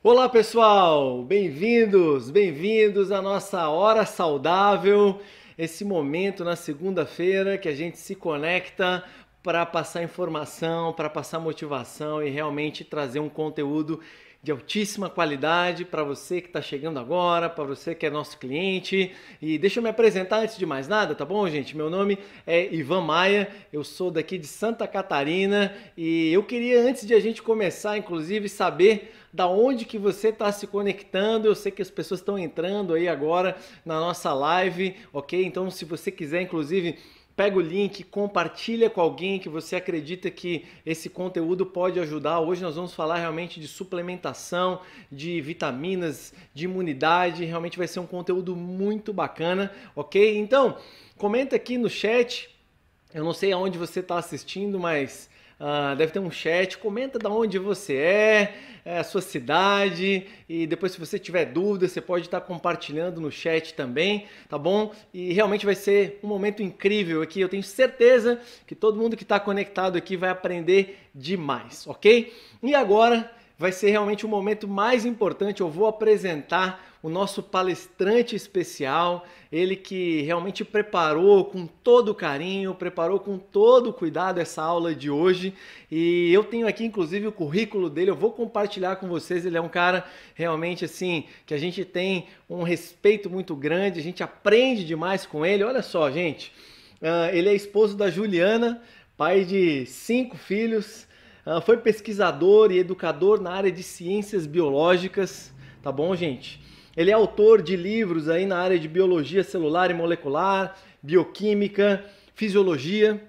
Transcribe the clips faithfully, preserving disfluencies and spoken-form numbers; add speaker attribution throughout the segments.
Speaker 1: Olá pessoal, bem-vindos, bem-vindos à nossa Hora Saudável, esse momento na segunda-feira que a gente se conecta para passar informação, para passar motivação e realmente trazer um conteúdo de altíssima qualidade para você que está chegando agora, para você que é nosso cliente. E deixa eu me apresentar antes de mais nada, tá bom, gente? Meu nome é Ivan Maia, eu sou daqui de Santa Catarina e eu queria, antes de a gente começar, inclusive, saber da onde que você está se conectando. Eu sei que as pessoas estão entrando aí agora na nossa live, ok? Então, se você quiser, inclusive, pega o link, compartilha com alguém que você acredita que esse conteúdo pode ajudar. Hoje nós vamos falar realmente de suplementação, de vitaminas, de imunidade. Realmente vai ser um conteúdo muito bacana, ok? Então, comenta aqui no chat. Eu não sei aonde você está assistindo, mas uh, deve ter um chat. Comenta de onde você é, é, a sua cidade, e depois, se você tiver dúvida, você pode estar compartilhando no chat também, tá bom? E realmente vai ser um momento incrível aqui. Eu tenho certeza que todo mundo que está conectado aqui vai aprender demais, ok? E agora vai ser realmente o momento mais importante. Eu vou apresentar o nosso palestrante especial, ele que realmente preparou com todo carinho, preparou com todo cuidado essa aula de hoje. E eu tenho aqui inclusive o currículo dele, eu vou compartilhar com vocês. Ele é um cara realmente assim, que a gente tem um respeito muito grande, a gente aprende demais com ele. Olha só, gente, uh, ele é esposo da Juliana, pai de cinco filhos, uh, foi pesquisador e educador na área de ciências biológicas, tá bom, gente? Ele é autor de livros aí na área de biologia celular e molecular, bioquímica, fisiologia.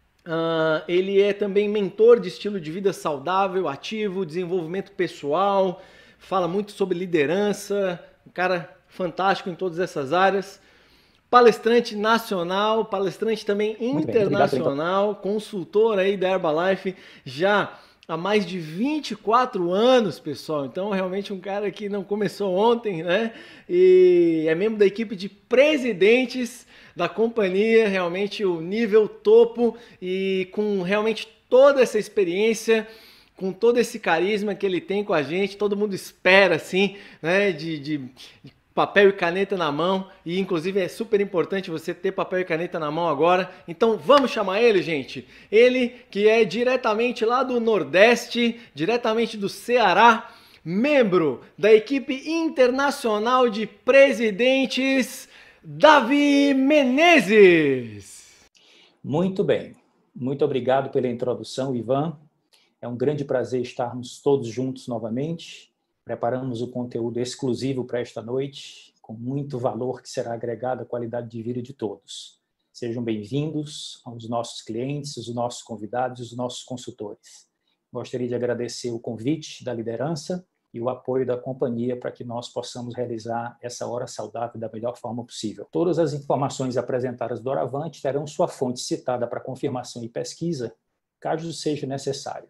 Speaker 1: Uh, ele é também mentor de estilo de vida saudável, ativo, desenvolvimento pessoal, fala muito sobre liderança, um cara fantástico em todas essas áreas. Palestrante nacional, palestrante também internacional, consultor aí da Herbalife, já há mais de vinte e quatro anos, pessoal. Então, realmente um cara que não começou ontem, né? E é membro da equipe de presidentes da companhia, realmente o nível topo, e com realmente toda essa experiência, com todo esse carisma que ele tem com a gente. Todo mundo espera, assim, né? De, de, de papel e caneta na mão, e inclusive é super importante você ter papel e caneta na mão agora. Então vamos chamar ele, gente. Ele que é diretamente lá do Nordeste, diretamente do Ceará, membro da equipe internacional de presidentes, Davi Menezes.
Speaker 2: Muito bem. Muito obrigado pela introdução, Ivan. É um grande prazer estarmos todos juntos novamente. Preparamos o conteúdo exclusivo para esta noite, com muito valor que será agregado à qualidade de vida de todos. Sejam bem-vindos aos nossos clientes, os nossos convidados, os nossos consultores. Gostaria de agradecer o convite da liderança e o apoio da companhia para que nós possamos realizar essa hora saudável da melhor forma possível. Todas as informações apresentadas doravante terão sua fonte citada para confirmação e pesquisa, caso seja necessário.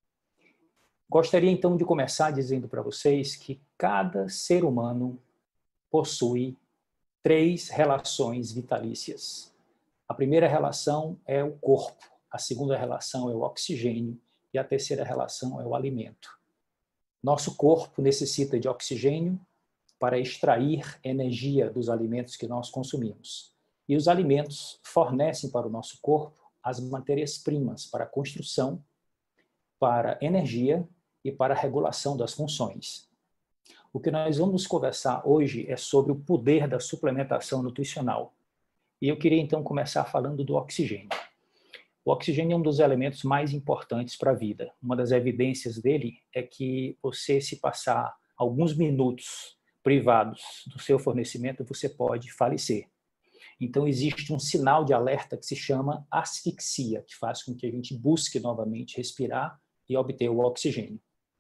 Speaker 2: Gostaria, então, de começar dizendo para vocês que cada ser humano possui três relações vitalícias. A primeira relação é o corpo, a segunda relação é o oxigênio e a terceira relação é o alimento. Nosso corpo necessita de oxigênio para extrair energia dos alimentos que nós consumimos. E os alimentos fornecem para o nosso corpo as matérias-primas para a construção, para a energia e para a regulação das funções. O que nós vamos conversar hoje é sobre o poder da suplementação nutricional. E eu queria então começar falando do oxigênio. O oxigênio é um dos elementos mais importantes para a vida. Uma das evidências dele é que você, se passar alguns minutos privados do seu fornecimento, você pode falecer. Então existe um sinal de alerta que se chama asfixia, que faz com que a gente busque novamente respirar e obter o oxigênio.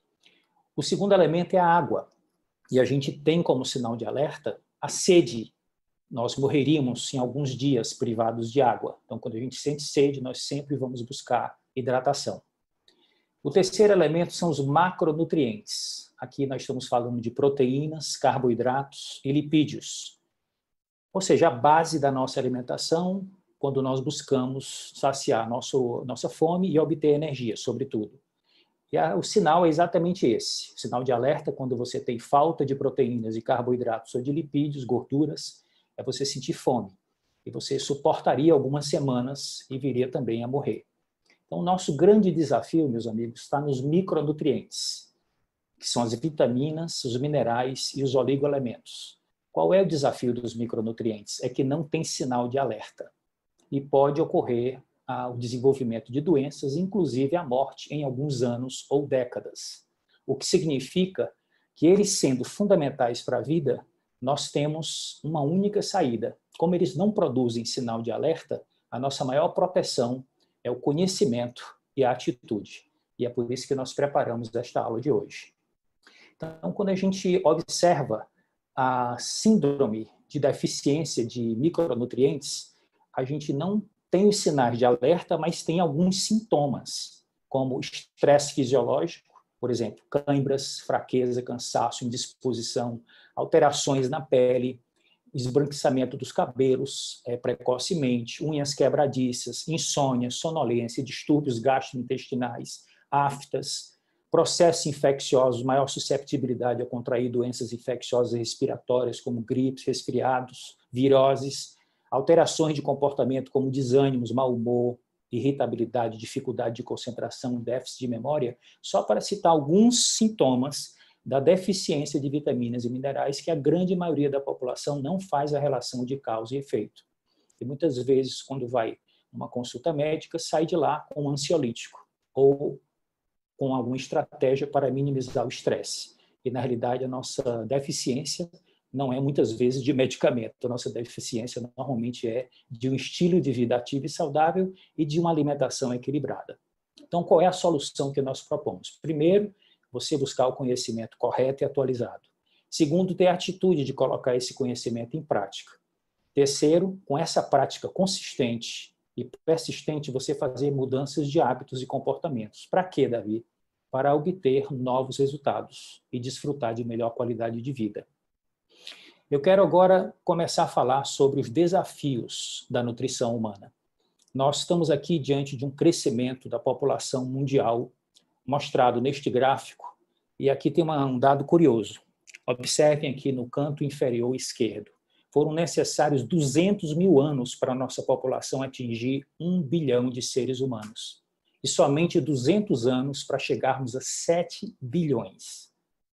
Speaker 2: O segundo elemento é a água, e a gente tem como sinal de alerta a sede. Nós morreríamos em alguns dias privados de água. Então, quando a gente sente sede, nós sempre vamos buscar hidratação. O terceiro elemento são os macronutrientes. Aqui nós estamos falando de proteínas, carboidratos e lipídios. Ou seja, a base da nossa alimentação, quando nós buscamos saciar nosso, nossa fome e obter energia, sobretudo. E a, o sinal é exatamente esse. O sinal de alerta, quando você tem falta de proteínas e carboidratos ou de lipídios, gorduras, é você sentir fome. E você suportaria algumas semanas e viria também a morrer. Então, o nosso grande desafio, meus amigos, está nos micronutrientes, que são as vitaminas, os minerais e os oligoelementos. Qual é o desafio dos micronutrientes? É que não tem sinal de alerta e pode ocorrer ah, o desenvolvimento de doenças, inclusive a morte em alguns anos ou décadas. O que significa que eles, sendo fundamentais para a vida, nós temos uma única saída. Como eles não produzem sinal de alerta, a nossa maior proteção é o conhecimento e a atitude. E é por isso que nós preparamos esta aula de hoje. Então, quando a gente observa a síndrome de deficiência de micronutrientes, a gente não tem os sinais de alerta, mas tem alguns sintomas, como estresse fisiológico, por exemplo, câimbras, fraqueza, cansaço, indisposição, alterações na pele, esbranquiçamento dos cabelos é, precocemente, unhas quebradiças, insônia, sonolência, distúrbios gastrointestinais, aftas, processos infecciosos, maior susceptibilidade a contrair doenças infecciosas respiratórias, como gripes, resfriados, viroses, alterações de comportamento como desânimos, mau humor, irritabilidade, dificuldade de concentração, déficit de memória, só para citar alguns sintomas da deficiência de vitaminas e minerais que a grande maioria da população não faz a relação de causa e efeito. E muitas vezes, quando vai numa consulta médica, sai de lá com um ansiolítico ou com alguma estratégia para minimizar o estresse. E, na realidade, a nossa deficiência não é muitas vezes de medicamento. A nossa deficiência normalmente é de um estilo de vida ativo e saudável e de uma alimentação equilibrada. Então, qual é a solução que nós propomos? Primeiro, você buscar o conhecimento correto e atualizado. Segundo, ter a atitude de colocar esse conhecimento em prática. Terceiro, com essa prática consistente e persistente, você fazer mudanças de hábitos e comportamentos. Para quê, Davi? Para obter novos resultados e desfrutar de melhor qualidade de vida. Eu quero agora começar a falar sobre os desafios da nutrição humana. Nós estamos aqui diante de um crescimento da população mundial, mostrado neste gráfico, e aqui tem um dado curioso. Observem aqui no canto inferior esquerdo. Foram necessários duzentos mil anos para a nossa população atingir um bilhão de seres humanos. E somente duzentos anos para chegarmos a sete bilhões.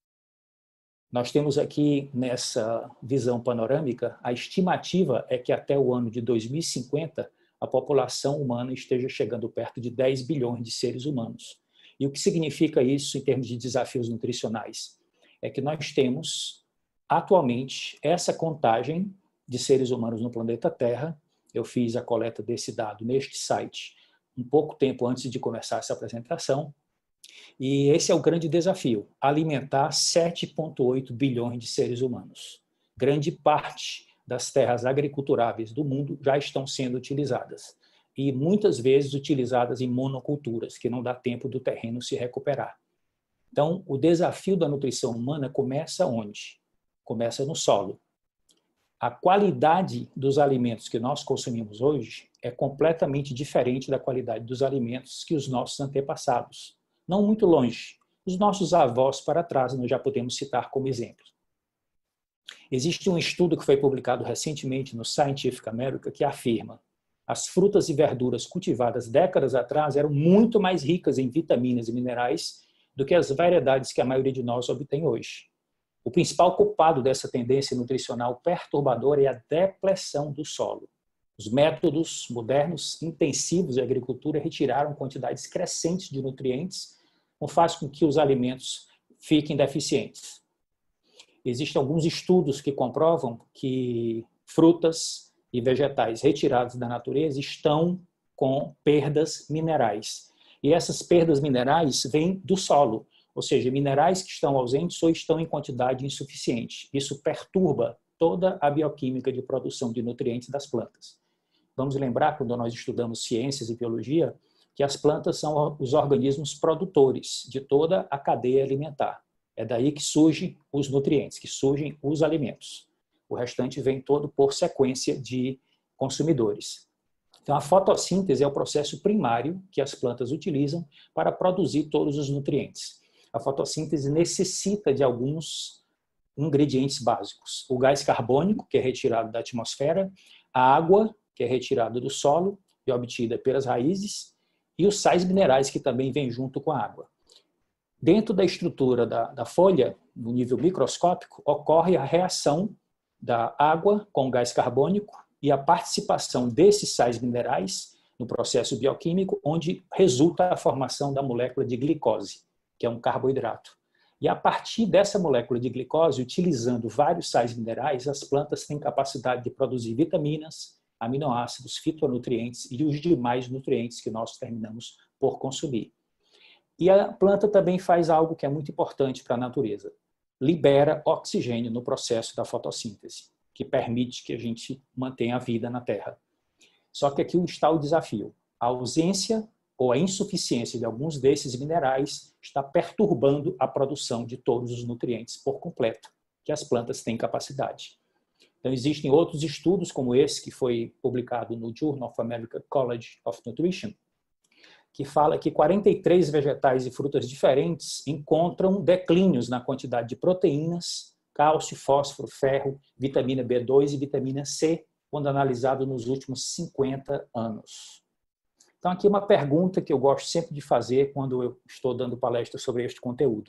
Speaker 2: Nós temos aqui, nessa visão panorâmica, a estimativa é que até o ano de dois mil e cinquenta, a população humana esteja chegando perto de dez bilhões de seres humanos. E o que significa isso em termos de desafios nutricionais? É que nós temos, atualmente, essa contagem de seres humanos no planeta Terra. Eu fiz a coleta desse dado neste site um pouco tempo antes de começar essa apresentação. E esse é o grande desafio, alimentar sete vírgula oito bilhões de seres humanos. Grande parte das terras agriculturáveis do mundo já estão sendo utilizadas. E muitas vezes utilizadas em monoculturas, que não dá tempo do terreno se recuperar. Então, o desafio da nutrição humana começa onde? Começa no solo. A qualidade dos alimentos que nós consumimos hoje é completamente diferente da qualidade dos alimentos que os nossos antepassados. Não muito longe. Os nossos avós para trás nós já podemos citar como exemplo. Existe um estudo que foi publicado recentemente no Scientific American que afirma: as frutas e verduras cultivadas décadas atrás eram muito mais ricas em vitaminas e minerais do que as variedades que a maioria de nós obtém hoje. O principal culpado dessa tendência nutricional perturbadora é a depleção do solo. Os métodos modernos intensivos de agricultura retiraram quantidades crescentes de nutrientes, o que faz com que os alimentos fiquem deficientes. Existem alguns estudos que comprovam que frutas e vegetais retirados da natureza estão com perdas minerais. E essas perdas minerais vêm do solo, ou seja, minerais que estão ausentes ou estão em quantidade insuficiente. Isso perturba toda a bioquímica de produção de nutrientes das plantas. Vamos lembrar, quando nós estudamos ciências e biologia, que as plantas são os organismos produtores de toda a cadeia alimentar. É daí que surgem os nutrientes, que surgem os alimentos. O restante vem todo por sequência de consumidores. Então, a fotossíntese é o processo primário que as plantas utilizam para produzir todos os nutrientes. A fotossíntese necessita de alguns ingredientes básicos. O gás carbônico, que é retirado da atmosfera, a água, que é retirada do solo e obtida pelas raízes, e os sais minerais, que também vêm junto com a água. Dentro da estrutura da, da folha, no nível microscópico, ocorre a reação da água com o gás carbônico e a participação desses sais minerais no processo bioquímico, onde resulta a formação da molécula de glicose, que é um carboidrato. E a partir dessa molécula de glicose, utilizando vários sais minerais, as plantas têm capacidade de produzir vitaminas, aminoácidos, fitonutrientes e os demais nutrientes que nós terminamos por consumir. E a planta também faz algo que é muito importante para a natureza. Libera oxigênio no processo da fotossíntese, que permite que a gente mantenha a vida na Terra. Só que aqui está o desafio. A ausência ou a insuficiência de alguns desses minerais está perturbando a produção de todos os nutrientes por completo, que as plantas têm capacidade. Então, existem outros estudos, como esse, que foi publicado no Journal of American College of Nutrition, que fala que quarenta e três vegetais e frutas diferentes encontram declínios na quantidade de proteínas, cálcio, fósforo, ferro, vitamina B dois e vitamina C, quando analisado nos últimos cinquenta anos. Então, aqui uma pergunta que eu gosto sempre de fazer quando eu estou dando palestra sobre este conteúdo.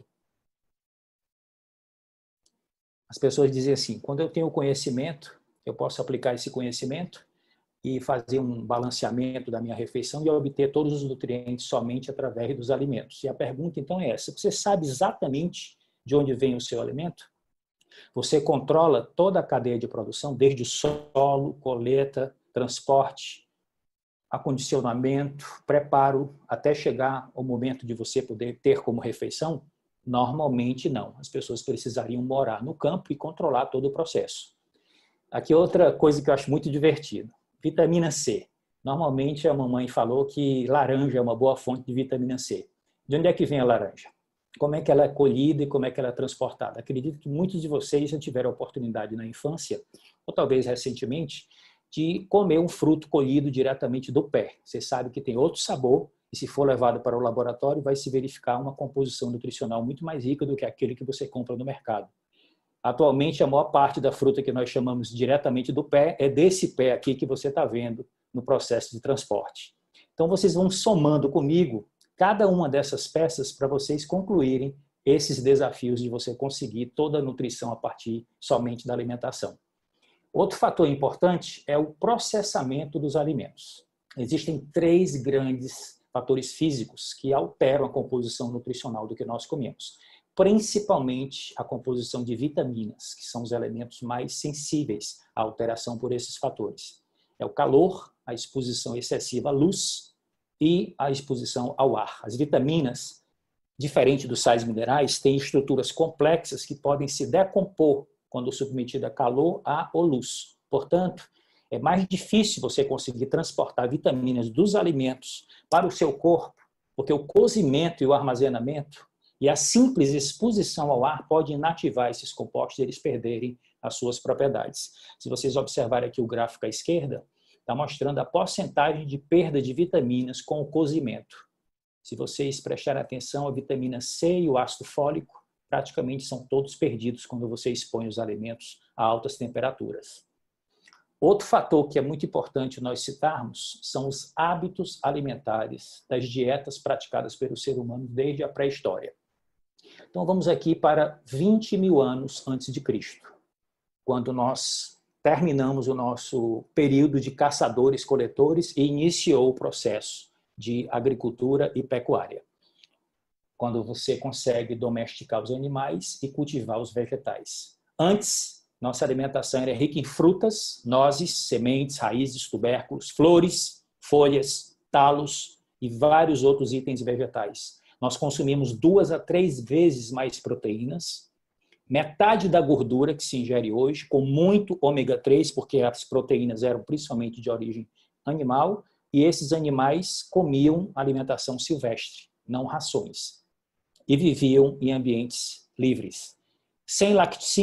Speaker 2: As pessoas dizem assim, quando eu tenho conhecimento, eu posso aplicar esse conhecimento e fazer um balanceamento da minha refeição e obter todos os nutrientes somente através dos alimentos. E a pergunta, então, é essa. Você sabe exatamente de onde vem o seu alimento? Você controla toda a cadeia de produção, desde o solo, colheita, transporte, acondicionamento, preparo, até chegar ao momento de você poder ter como refeição? Normalmente não. As pessoas precisariam morar no campo e controlar todo o processo. Aqui outra coisa que eu acho muito divertida. Vitamina C. Normalmente a mamãe falou que laranja é uma boa fonte de vitamina C. De onde é que vem a laranja? Como é que ela é colhida e como é que ela é transportada? Acredito que muitos de vocês já tiveram a oportunidade na infância, ou talvez recentemente, de comer um fruto colhido diretamente do pé. Você sabe que tem outro sabor e, se for levado para o laboratório, vai se verificar uma composição nutricional muito mais rica do que aquele que você compra no mercado. Atualmente, a maior parte da fruta que nós chamamos diretamente do pé é desse pé aqui que você está vendo no processo de transporte. Então, vocês vão somando comigo cada uma dessas peças para vocês concluírem esses desafios de você conseguir toda a nutrição a partir somente da alimentação. Outro fator importante é o processamento dos alimentos. Existem três grandes fatores físicos que alteram a composição nutricional do que nós comemos. Principalmente a composição de vitaminas, que são os elementos mais sensíveis à alteração por esses fatores. É o calor, a exposição excessiva à luz e a exposição ao ar. As vitaminas, diferente dos sais minerais, têm estruturas complexas que podem se decompor quando submetida a calor, ar ou luz. Portanto, é mais difícil você conseguir transportar vitaminas dos alimentos para o seu corpo, porque o cozimento e o armazenamento e a simples exposição ao ar pode inativar esses compostos e eles perderem as suas propriedades. Se vocês observarem aqui o gráfico à esquerda, está mostrando a porcentagem de perda de vitaminas com o cozimento. Se vocês prestarem atenção, a vitamina C e o ácido fólico praticamente são todos perdidos quando você expõe os alimentos a altas temperaturas. Outro fator que é muito importante nós citarmos são os hábitos alimentares das dietas praticadas pelo ser humano desde a pré-história. Então vamos aqui para vinte mil anos antes de Cristo, quando nós terminamos o nosso período de caçadores-coletores e iniciou o processo de agricultura e pecuária, quando você consegue domesticar os animais e cultivar os vegetais. Antes, nossa alimentação era rica em frutas, nozes, sementes, raízes, tubérculos, flores, folhas, talos e vários outros itens vegetais. Nós consumimos duas a três vezes mais proteínas, metade da gordura que se ingere hoje, com muito ômega três, porque as proteínas eram principalmente de origem animal, e esses animais comiam alimentação silvestre, não rações, e viviam em ambientes livres, sem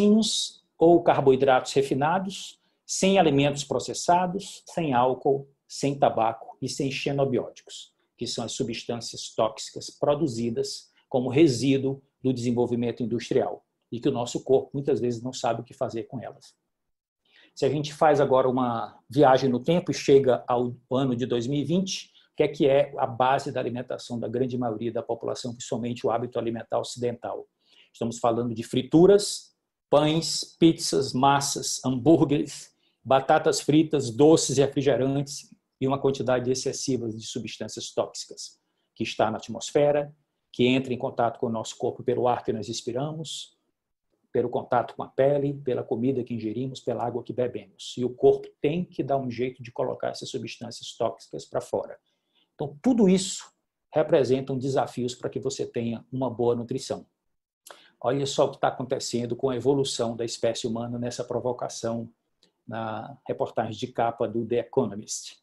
Speaker 2: laticínios ou carboidratos refinados, sem alimentos processados, sem álcool, sem tabaco e sem xenobióticos, que são as substâncias tóxicas produzidas como resíduo do desenvolvimento industrial e que o nosso corpo muitas vezes não sabe o que fazer com elas. Se a gente faz agora uma viagem no tempo e chega ao ano de dois mil e vinte, o que é que é a base da alimentação da grande maioria da população, principalmente o hábito alimentar ocidental? Estamos falando de frituras, pães, pizzas, massas, hambúrgueres, batatas fritas, doces, refrigerantes e uma quantidade excessiva de substâncias tóxicas que está na atmosfera, que entra em contato com o nosso corpo pelo ar que nós expiramos, pelo contato com a pele, pela comida que ingerimos, pela água que bebemos. E o corpo tem que dar um jeito de colocar essas substâncias tóxicas para fora. Então, tudo isso representam desafios para que você tenha uma boa nutrição. Olha só o que está acontecendo com a evolução da espécie humana nessa provocação na reportagem de capa do The Economist.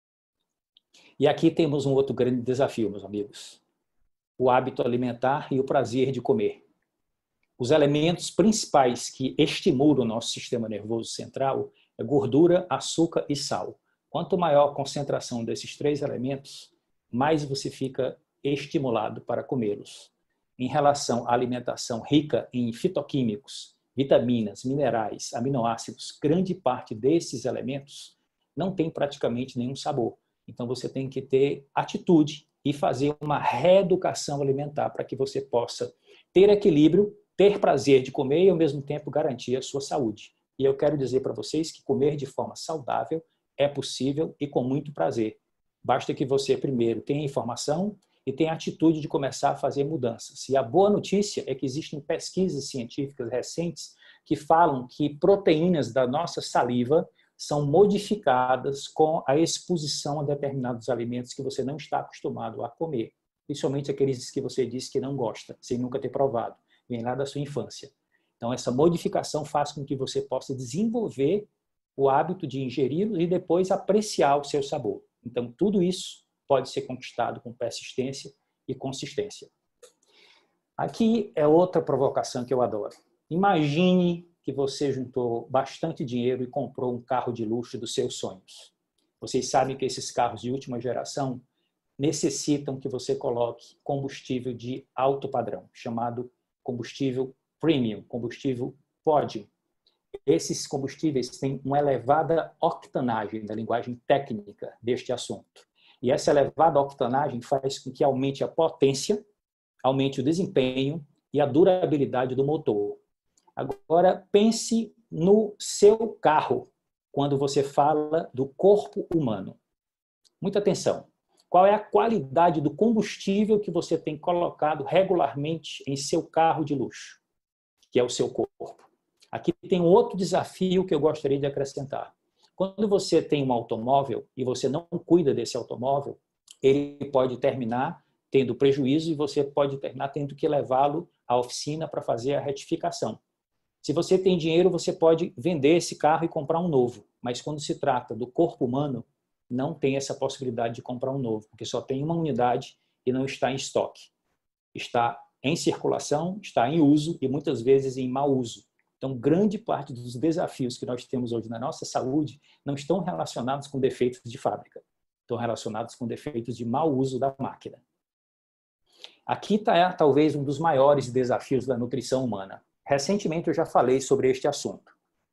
Speaker 2: E aqui temos um outro grande desafio, meus amigos. O hábito alimentar e o prazer de comer. Os elementos principais que estimulam o nosso sistema nervoso central é gordura, açúcar e sal. Quanto maior a concentração desses três elementos, mais você fica estimulado para comê-los. Em relação à alimentação rica em fitoquímicos, vitaminas, minerais, aminoácidos, grande parte desses elementos não tem praticamente nenhum sabor. Então você tem que ter atitude e fazer uma reeducação alimentar para que você possa ter equilíbrio, ter prazer de comer e, ao mesmo tempo, garantir a sua saúde. E eu quero dizer para vocês que comer de forma saudável é possível e com muito prazer. Basta que você, primeiro, tenha informação e tenha a atitude de começar a fazer mudanças. E a boa notícia é que existem pesquisas científicas recentes que falam que proteínas da nossa saliva são modificadas com a exposição a determinados alimentos que você não está acostumado a comer. Principalmente aqueles que você disse que não gosta, sem nunca ter provado. Vem lá da sua infância. Então, essa modificação faz com que você possa desenvolver o hábito de ingeri-lo e depois apreciar o seu sabor. Então, tudo isso pode ser conquistado com persistência e consistência. Aqui é outra provocação que eu adoro. Imagine que você juntou bastante dinheiro e comprou um carro de luxo dos seus sonhos. Vocês sabem que esses carros de última geração necessitam que você coloque combustível de alto padrão, chamado combustível premium, combustível pódio. Esses combustíveis têm uma elevada octanagem, na linguagem técnica deste assunto. E essa elevada octanagem faz com que aumente a potência, aumente o desempenho e a durabilidade do motor. Agora, pense no seu carro quando você fala do corpo humano. Muita atenção. Qual é a qualidade do combustível que você tem colocado regularmente em seu carro de luxo, que é o seu corpo? Aqui tem um outro desafio que eu gostaria de acrescentar. Quando você tem um automóvel e você não cuida desse automóvel, ele pode terminar tendo prejuízo e você pode terminar tendo que levá-lo à oficina para fazer a retificação. Se você tem dinheiro, você pode vender esse carro e comprar um novo. Mas quando se trata do corpo humano, não tem essa possibilidade de comprar um novo, porque só tem uma unidade e não está em estoque. Está em circulação, está em uso e muitas vezes em mau uso. Então, grande parte dos desafios que nós temos hoje na nossa saúde não estão relacionados com defeitos de fábrica, estão relacionados com defeitos de mau uso da máquina. Aqui está talvez um dos maiores desafios da nutrição humana. Recentemente eu já falei sobre este assunto,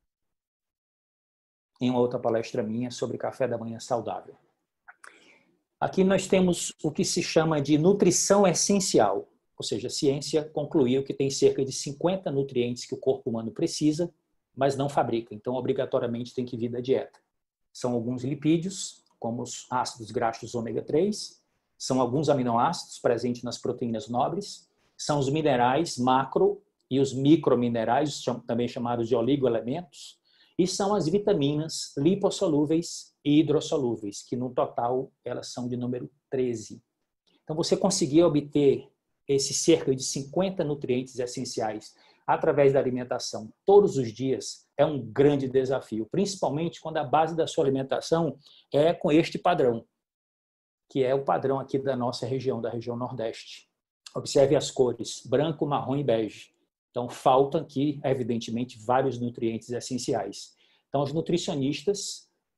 Speaker 2: em uma outra palestra minha sobre café da manhã saudável. Aqui nós temos o que se chama de nutrição essencial, ou seja, a ciência concluiu que tem cerca de cinquenta nutrientes que o corpo humano precisa, mas não fabrica, então obrigatoriamente tem que vir da dieta. São alguns lipídios, como os ácidos graxos ômega três, são alguns aminoácidos presentes nas proteínas nobres, são os minerais macro e os microminerais, também chamados de oligoelementos, e são as vitaminas lipossolúveis e hidrossolúveis, que no total elas são de número treze. Então você conseguir obter esses cerca de cinquenta nutrientes essenciais através da alimentação todos os dias é um grande desafio, principalmente quando a base da sua alimentação é com este padrão, que é o padrão aqui da nossa região, da região Nordeste. Observe as cores, branco, marrom e bege. Então, faltam aqui, evidentemente, vários nutrientes essenciais. Então, os nutricionistas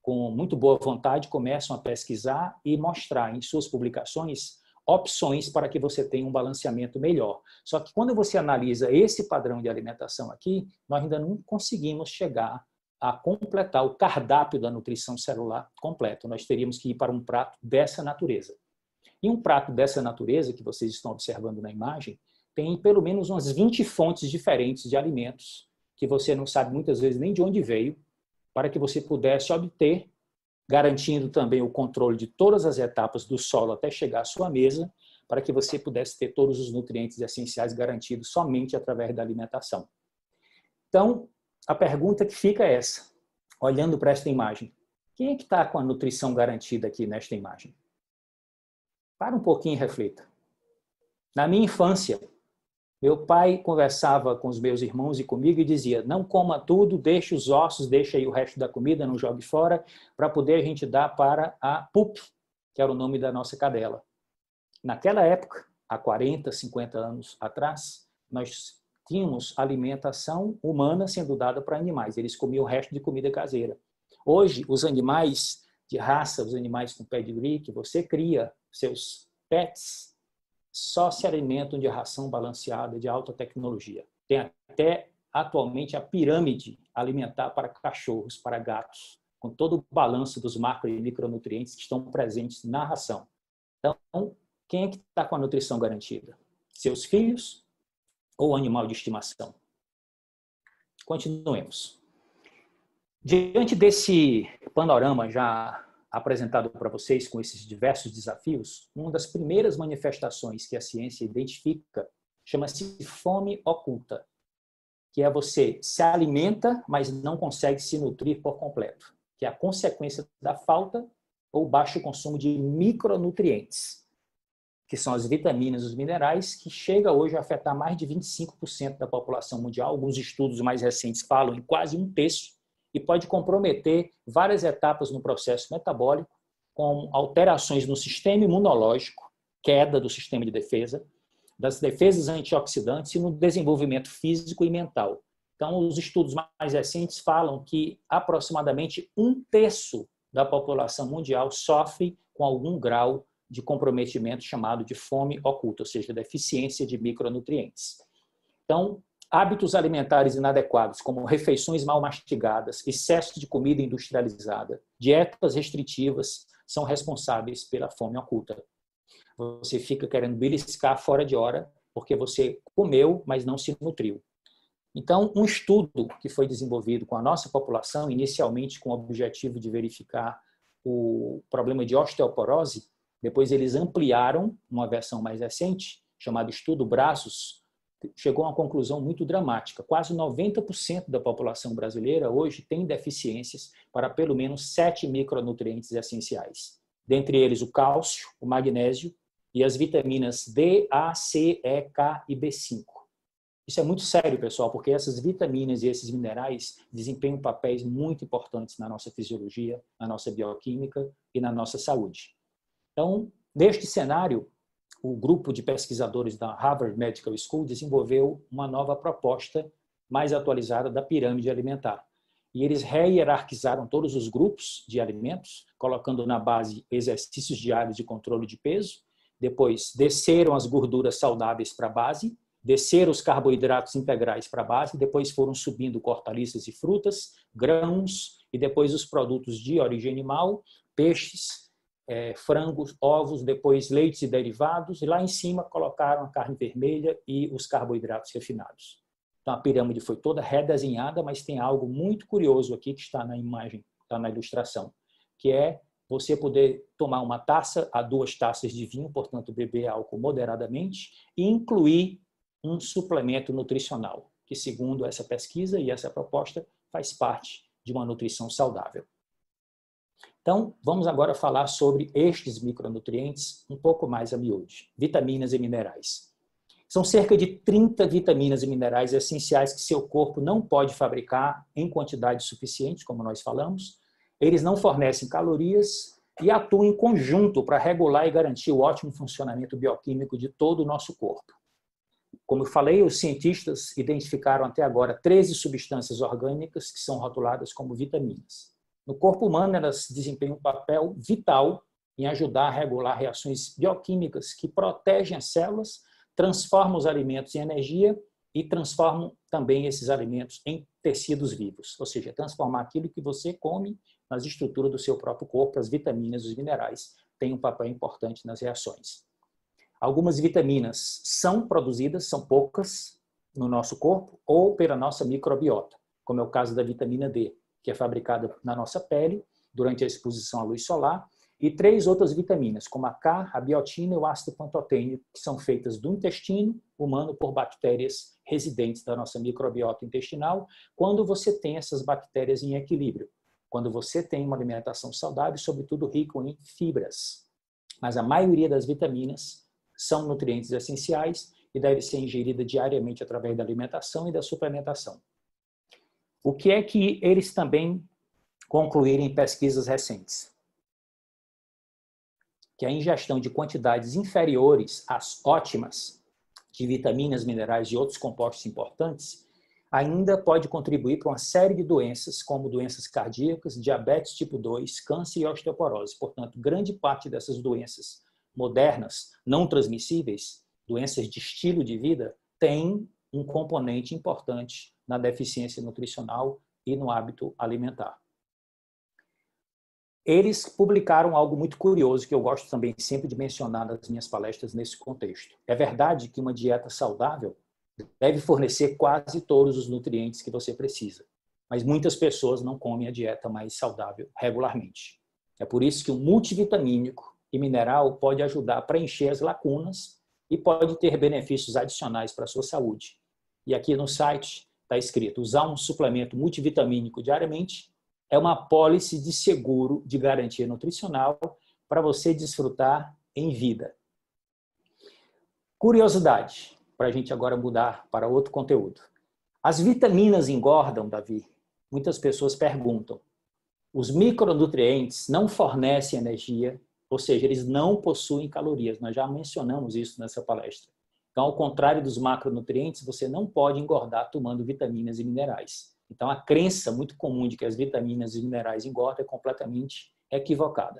Speaker 2: com muito boa vontade, começam a pesquisar e mostrar em suas publicações opções para que você tenha um balanceamento melhor. Só que quando você analisa esse padrão de alimentação aqui, nós ainda não conseguimos chegar a completar o cardápio da nutrição celular completo. Nós teríamos que ir para um prato dessa natureza. E um prato dessa natureza, que vocês estão observando na imagem, tem pelo menos umas vinte fontes diferentes de alimentos, que você não sabe muitas vezes nem de onde veio, para que você pudesse obter, garantindo também o controle de todas as etapas do solo até chegar à sua mesa, para que você pudesse ter todos os nutrientes essenciais garantidos somente através da alimentação. Então, a pergunta que fica é essa, olhando para esta imagem. Quem é que está com a nutrição garantida aqui nesta imagem? Para um pouquinho e reflita. Na minha infância, meu pai conversava com os meus irmãos e comigo e dizia: não coma tudo, deixe os ossos, deixe aí o resto da comida, não jogue fora, para poder a gente dar para a Pup, que era o nome da nossa cadela. Naquela época, há quarenta, cinquenta anos atrás, nós tínhamos alimentação humana sendo dada para animais. Eles comiam o resto de comida caseira. Hoje, os animais de raça, os animais com pedigree, que você cria, seus pets, só se alimentam de ração balanceada de alta tecnologia. Tem até, atualmente, a pirâmide alimentar para cachorros, para gatos, com todo o balanço dos macro e micronutrientes que estão presentes na ração. Então, quem é que está com a nutrição garantida? Seus filhos ou animal de estimação? Continuemos. Diante desse panorama já apresentado para vocês com esses diversos desafios, uma das primeiras manifestações que a ciência identifica chama-se fome oculta, que é você se alimenta, mas não consegue se nutrir por completo, que é a consequência da falta ou baixo consumo de micronutrientes, que são as vitaminas e os minerais, que chega hoje a afetar mais de vinte e cinco por cento da população mundial. Alguns estudos mais recentes falam em quase um terço, e pode comprometer várias etapas no processo metabólico, com alterações no sistema imunológico, queda do sistema de defesa, das defesas antioxidantes e no desenvolvimento físico e mental. Então, os estudos mais recentes falam que aproximadamente um terço da população mundial sofre com algum grau de comprometimento chamado de fome oculta, ou seja, deficiência de micronutrientes. Então, hábitos alimentares inadequados, como refeições mal mastigadas, excesso de comida industrializada, dietas restritivas, são responsáveis pela fome oculta. Você fica querendo beliscar fora de hora porque você comeu, mas não se nutriu. Então, um estudo que foi desenvolvido com a nossa população, inicialmente com o objetivo de verificar o problema de osteoporose, depois eles ampliaram uma versão mais recente, chamada Estudo Braços, chegou a uma conclusão muito dramática. Quase noventa por cento da população brasileira hoje tem deficiências para pelo menos sete micronutrientes essenciais. Dentre eles o cálcio, o magnésio e as vitaminas D, A, C, E, K e B cinco. Isso é muito sério, pessoal, porque essas vitaminas e esses minerais desempenham papéis muito importantes na nossa fisiologia, na nossa bioquímica e na nossa saúde. Então, neste cenário, o grupo de pesquisadores da Harvard Medical School desenvolveu uma nova proposta mais atualizada da pirâmide alimentar. E eles rehierarquizaram todos os grupos de alimentos, colocando na base exercícios diários de controle de peso, depois desceram as gorduras saudáveis para a base, desceram os carboidratos integrais para a base, depois foram subindo hortaliças e frutas, grãos, e depois os produtos de origem animal, peixes, É, frangos, ovos, depois leites e derivados, e lá em cima colocaram a carne vermelha e os carboidratos refinados. Então a pirâmide foi toda redesenhada, mas tem algo muito curioso aqui que está na imagem, está na ilustração, que é você poder tomar uma taça a duas taças de vinho, portanto beber álcool moderadamente, e incluir um suplemento nutricional, que segundo essa pesquisa e essa proposta faz parte de uma nutrição saudável. Então, vamos agora falar sobre estes micronutrientes um pouco mais a miúde, vitaminas e minerais. São cerca de trinta vitaminas e minerais essenciais que seu corpo não pode fabricar em quantidade suficiente, como nós falamos. Eles não fornecem calorias e atuam em conjunto para regular e garantir o ótimo funcionamento bioquímico de todo o nosso corpo. Como eu falei, os cientistas identificaram até agora treze substâncias orgânicas que são rotuladas como vitaminas. No corpo humano, elas desempenham um papel vital em ajudar a regular reações bioquímicas que protegem as células, transformam os alimentos em energia e transformam também esses alimentos em tecidos vivos, ou seja, transformar aquilo que você come nas estruturas do seu próprio corpo, as vitaminas e os minerais têm um papel importante nas reações. Algumas vitaminas são produzidas, são poucas, no nosso corpo ou pela nossa microbiota, como é o caso da vitamina D, que é fabricada na nossa pele durante a exposição à luz solar, e três outras vitaminas, como a K, a biotina e o ácido pantotênico, que são feitas do intestino humano por bactérias residentes da nossa microbiota intestinal, quando você tem essas bactérias em equilíbrio, quando você tem uma alimentação saudável, sobretudo rico em fibras. Mas a maioria das vitaminas são nutrientes essenciais e deve ser ingerida diariamente através da alimentação e da suplementação. O que é que eles também concluíram em pesquisas recentes? Que a ingestão de quantidades inferiores às ótimas de vitaminas, minerais e outros compostos importantes ainda pode contribuir para uma série de doenças, como doenças cardíacas, diabetes tipo dois, câncer e osteoporose. Portanto, grande parte dessas doenças modernas, não transmissíveis, doenças de estilo de vida, tem um componente importante na deficiência nutricional e no hábito alimentar. Eles publicaram algo muito curioso que eu gosto também sempre de mencionar nas minhas palestras nesse contexto. É verdade que uma dieta saudável deve fornecer quase todos os nutrientes que você precisa, mas muitas pessoas não comem a dieta mais saudável regularmente. É por isso que o multivitamínico e mineral pode ajudar a preencher as lacunas e pode ter benefícios adicionais para a sua saúde. E aqui no site está escrito: usar um suplemento multivitamínico diariamente é uma apólice de seguro de garantia nutricional para você desfrutar em vida. Curiosidade, para a gente agora mudar para outro conteúdo. As vitaminas engordam, Davi? Muitas pessoas perguntam. Os micronutrientes não fornecem energia, ou seja, eles não possuem calorias. Nós já mencionamos isso nessa palestra. Então, ao contrário dos macronutrientes, você não pode engordar tomando vitaminas e minerais. Então, a crença muito comum de que as vitaminas e minerais engordam é completamente equivocada.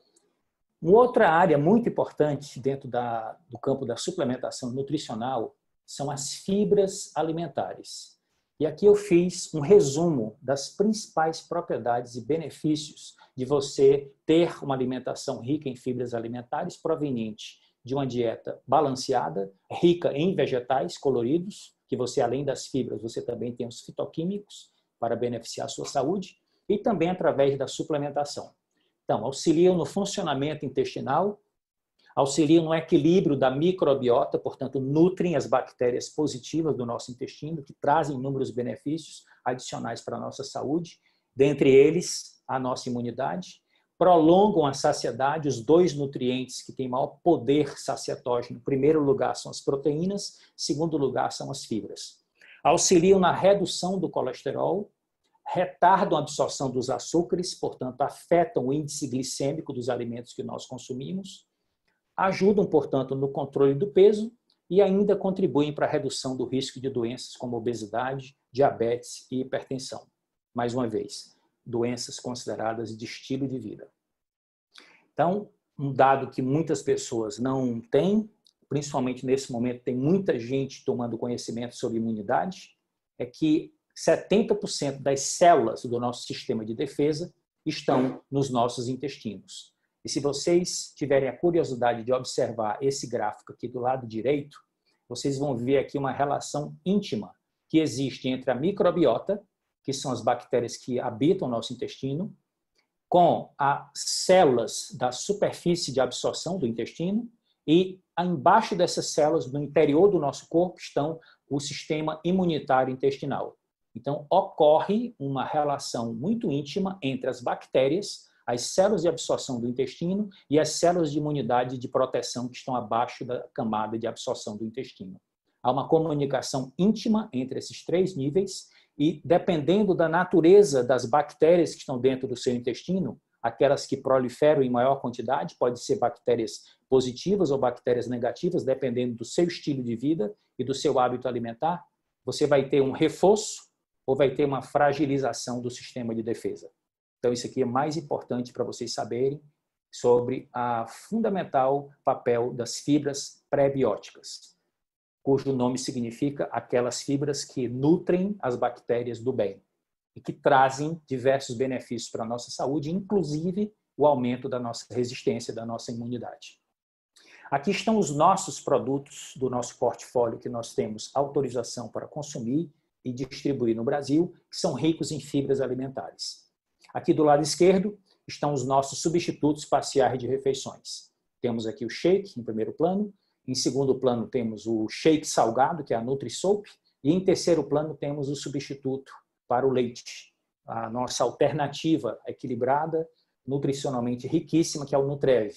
Speaker 2: Uma outra área muito importante dentro da, do campo da suplementação nutricional são as fibras alimentares. E aqui eu fiz um resumo das principais propriedades e benefícios de você ter uma alimentação rica em fibras alimentares proveniente de uma dieta balanceada, rica em vegetais coloridos, que você, além das fibras, você também tem os fitoquímicos para beneficiar a sua saúde, e também através da suplementação. Então, auxiliam no funcionamento intestinal, auxiliam no equilíbrio da microbiota, portanto, nutrem as bactérias positivas do nosso intestino, que trazem inúmeros benefícios adicionais para a nossa saúde, dentre eles a nossa imunidade, prolongam a saciedade, os dois nutrientes que têm maior poder saciatógeno. Em primeiro lugar são as proteínas, em segundo lugar são as fibras. Auxiliam na redução do colesterol, retardam a absorção dos açúcares, portanto, afetam o índice glicêmico dos alimentos que nós consumimos, ajudam, portanto, no controle do peso e ainda contribuem para a redução do risco de doenças como obesidade, diabetes e hipertensão. Mais uma vez, doenças consideradas de estilo de vida. Então, um dado que muitas pessoas não têm, principalmente nesse momento tem muita gente tomando conhecimento sobre imunidade, é que setenta por cento das células do nosso sistema de defesa estão nos nossos intestinos. E se vocês tiverem a curiosidade de observar esse gráfico aqui do lado direito, vocês vão ver aqui uma relação íntima que existe entre a microbiota, que são as bactérias que habitam o nosso intestino, com as células da superfície de absorção do intestino e embaixo dessas células, no interior do nosso corpo, estão o sistema imunitário intestinal. Então, ocorre uma relação muito íntima entre as bactérias, as células de absorção do intestino e as células de imunidade e de proteção que estão abaixo da camada de absorção do intestino. Há uma comunicação íntima entre esses três níveis e, dependendo da natureza das bactérias que estão dentro do seu intestino, aquelas que proliferam em maior quantidade, podem ser bactérias positivas ou bactérias negativas, dependendo do seu estilo de vida e do seu hábito alimentar, você vai ter um reforço ou vai ter uma fragilização do sistema de defesa. Então, isso aqui é mais importante para vocês saberem sobre o fundamental papel das fibras pré-bióticas, cujo nome significa aquelas fibras que nutrem as bactérias do bem e que trazem diversos benefícios para a nossa saúde, inclusive o aumento da nossa resistência, da nossa imunidade. Aqui estão os nossos produtos do nosso portfólio que nós temos autorização para consumir e distribuir no Brasil, que são ricos em fibras alimentares. Aqui do lado esquerdo estão os nossos substitutos parciais de refeições. Temos aqui o shake em primeiro plano, em segundo plano temos o shake salgado, que é a Nutri-Soap, e em terceiro plano temos o substituto para o leite, a nossa alternativa equilibrada, nutricionalmente riquíssima, que é o Nutrev.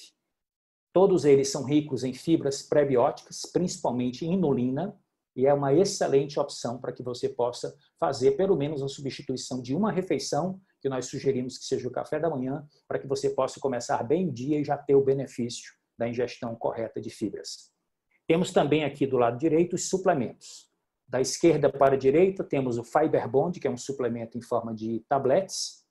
Speaker 2: Todos eles são ricos em fibras pré-bióticas, principalmente em inulina, e é uma excelente opção para que você possa fazer pelo menos a substituição de uma refeição, que nós sugerimos que seja o café da manhã, para que você possa começar bem o dia e já ter o benefício da ingestão correta de fibras. Temos também aqui do lado direito os suplementos. Da esquerda para a direita temos o Fiber Bond, que é um suplemento em forma de tabletes,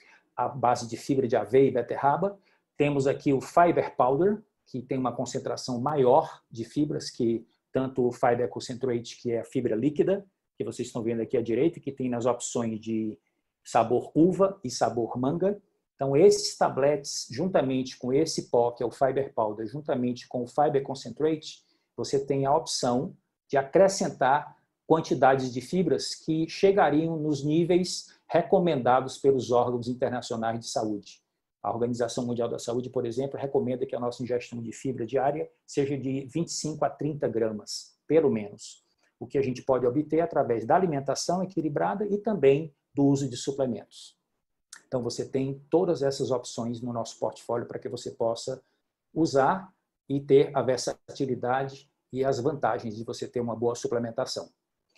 Speaker 2: à base de fibra de aveia e beterraba. Temos aqui o Fiber Powder, que tem uma concentração maior de fibras que tanto o Fiber Concentrate, que é a fibra líquida, que vocês estão vendo aqui à direita, que tem nas opções de sabor uva e sabor manga. Então, esses tabletes, juntamente com esse pó, que é o Fiber Powder, juntamente com o Fiber Concentrate, você tem a opção de acrescentar quantidades de fibras que chegariam nos níveis recomendados pelos órgãos internacionais de saúde. A Organização Mundial da Saúde, por exemplo, recomenda que a nossa ingestão de fibra diária seja de vinte e cinco a trinta gramas, pelo menos. O que a gente pode obter através da alimentação equilibrada e também do uso de suplementos. Então, você tem todas essas opções no nosso portfólio para que você possa usar e ter a versatilidade e as vantagens de você ter uma boa suplementação.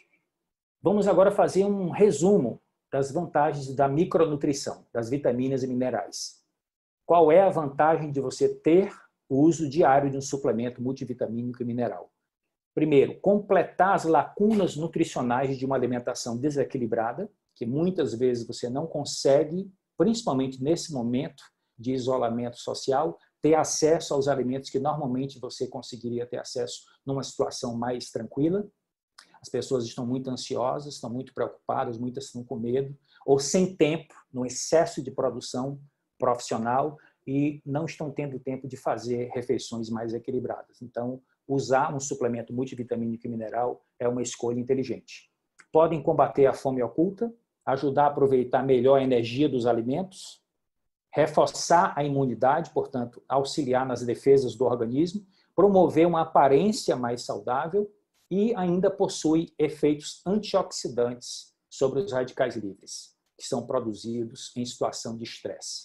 Speaker 2: Vamos agora fazer um resumo das vantagens da micronutrição, das vitaminas e minerais. Qual é a vantagem de você ter o uso diário de um suplemento multivitamínico e mineral? Primeiro, completar as lacunas nutricionais de uma alimentação desequilibrada, que muitas vezes você não consegue, principalmente nesse momento de isolamento social, ter acesso aos alimentos que normalmente você conseguiria ter acesso numa situação mais tranquila. As pessoas estão muito ansiosas, estão muito preocupadas, muitas estão com medo, ou sem tempo, no excesso de produção profissional, e não estão tendo tempo de fazer refeições mais equilibradas. Então, usar um suplemento multivitamínico e mineral é uma escolha inteligente. Podem combater a fome oculta, ajudar a aproveitar melhor a energia dos alimentos, reforçar a imunidade, portanto, auxiliar nas defesas do organismo, promover uma aparência mais saudável e ainda possui efeitos antioxidantes sobre os radicais livres, que são produzidos em situação de estresse.